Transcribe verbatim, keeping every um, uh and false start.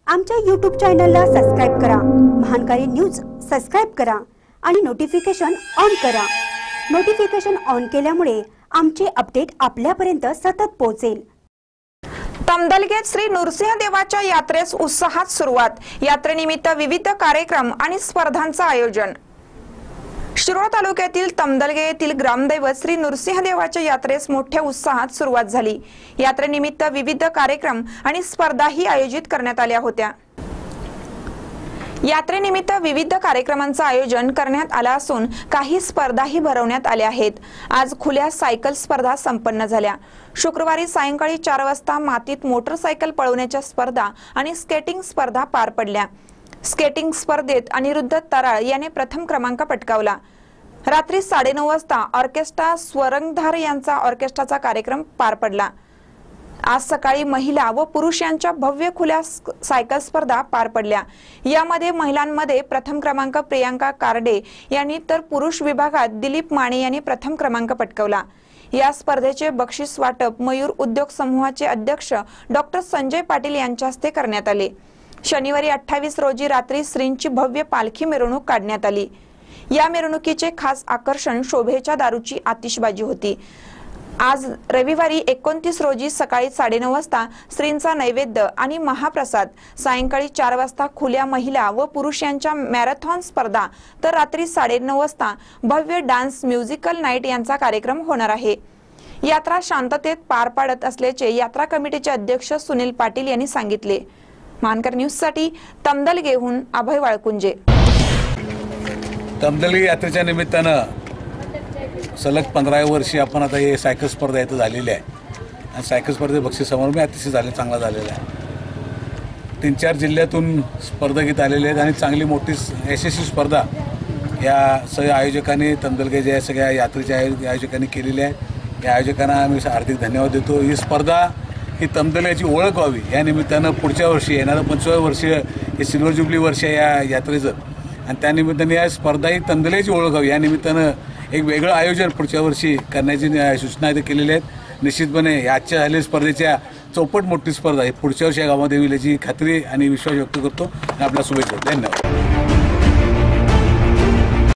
आमच्या यूट्यूब चॅनलला सबस्क्राइब करा, महानकारी न्यूज सबस्क्राइब करा आणि नोटिफिकेशन ऑन करा। नोटिफिकेशन ऑन केल्यामुळे आमचे अपडेट आपल्यापर्यंत सतत पोहोचेल। तमदलगेत श्री नृसिंह देवाच्या यात्रेस उत्साहात सुरुवात। यात्रेनिमित्त विविध कार्यक्रम आणि स्पर्धांचे आयोजन। शिरोळ तालुक्यातील तमदलगे येथील ग्रामदैवत श्री नृसिंह देवाच्या यात्रेस मोठ्या उत्साहात सुरुवात झाली। यात्रेनिमित्त विविध कार्यक्रम आणि स्पर्धाही आयोजित करण्यात आल्या होत्या। यात्रेनिमित्त विविध कार्यक्रमांचे आयोजन करण्यात आले असून काही स्पर्धाही भरवण्यात आल्या आहेत। आज खुल्या सायकल स्पर्धा संपन्न झाल्या। शुक्रवारी सायंकाळी चार वाजता मातीत मोटरसायकल पळवण्याच्या स्पर्धा आणि स्केटिंग स्पर्धा पार पडल्या। स्केटिंग स्पर्धेत अनिरुद्ध तराळ याने प्रथम क्रमांक पटकावला। रात्री साडेनऊ वाजता ऑर्केस्ट्रा स्वरंगधार यांचा ऑर्केस्ट्राचा कार्यक्रम पार पडला। आज सकाळी महिला व पुरुष यांच्या भव्य खुल्या सायकल स्पर्धा पार पडल्या। यामध्ये महिलांमध्ये प्रथम क्रमांक प्रियांका कार्डे यांनी तर पुरुष विभागात दिलीप माने यांनी प्रथम क्रमांक पटकावला। या स्पर्धेचे बक्षीस वाटप मयूर उद्योग समूहाचे अध्यक्ष डॉक्टर संजय पाटील यांच्या हस्ते करण्यात आले। शनिवारी अठ्ठावीस रोजी रात्री श्रींची भव्य पालखी मिरवणूक काढण्यात आली। या मिरवणुकीचे खास आकर्षण शोभेच्या दारूची आतिषबाजी होती। आज रविवारी एकोणतीस रोजी सकाळी साडेनऊ वाजता श्रींचा नैवेद्य आणि महाप्रसाद, सायंकाळी चार वाजता खुल्या महिला व पुरुष यांच्या मॅरेथॉन स्पर्धा, तर रात्री साडेनऊ वाजता भव्य डान्स म्युझिकल नाईट यांचा कार्यक्रम होणार आहे। यात्रा शांततेत पार पाडत असल्याचे यात्रा कमिटीचे अध्यक्ष सुनील पाटील यांनी सांगितले। मानकर न्यूज साठी तमदलगेहून अभय वाळकुंजे। तमदलगे यात्रेच्या निमित्तानं सलग पंधराव्या वर्षी आपण आता हे सायकल स्पर्धा इथं झालेली आहे आणि सायकल स्पर्धेत बक्षीस समारंभ अतिशय झाले चांगला झालेला आहे। तीन चार जिल्ह्यातून स्पर्धक आलेले आहेत आणि चांगली मोठी यशस्वी स्पर्धा या सगळ्या आयोजकांनी तमदलगेच्या या सगळ्या यात्रेच्या आयोजकांनी केलेली आहे। या आयोजकांना आम्ही हार्दिक धन्यवाद देतो। ही स्पर्धा ही तमदलगेची ओळख व्हावी या निमित्तानं पुढच्या वर्षी येणारं पंचवीस वर्ष हे सिल्वर जुबली वर्ष या यात्रेचं आणि त्यानिमित्ताने या स्पर्धा ही तमदलगेची ओळख व्हावी या निमित्तानं एक वेगळं आयोजन पुढच्या वर्षी करण्याची सूचना इथे केलेल्या आहेत। निश्चितपणे आजच्या झालेल्या स्पर्धेच्या चौपट मोठी स्पर्धा ही पुढच्या वर्षी या गावामध्ये होईल याची खात्री आणि विश्वास व्यक्त करतो आणि आपल्या शुभेच्छा। धन्यवाद।